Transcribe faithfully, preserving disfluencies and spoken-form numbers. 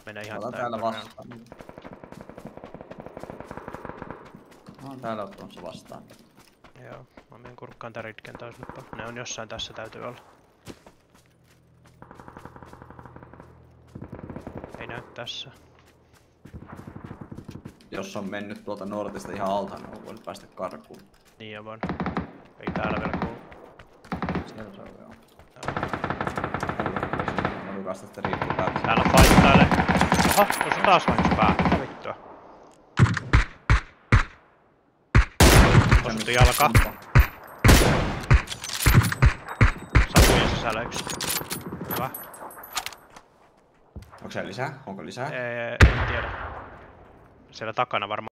Mene ihan Otan tätä täällä ympärillä. vastaan. Mä oon täällä ottamassa vastaan. Joo, mä menen kurkkaan tää ritken taas nyt. Ne on jossain tässä täytyy olla. Ei näy tässä. Jos on mennyt tuolta Nortista ihan alta, niin on voinut päästä karkuun. Niin on. Ei täällä vielä kuulu. Siellä se on joo. Joo. Mä lukastan sitä riippuu päälle. Täällä fightailee. Oho, tuossa on taas vahingossa pää. Mitä vittua? Osuttu jalka. Sapujen sisällä yksi. Hyvä. Onko siellä lisää? Onko lisää? Ei, en tiedä. Siellä takana varmaan.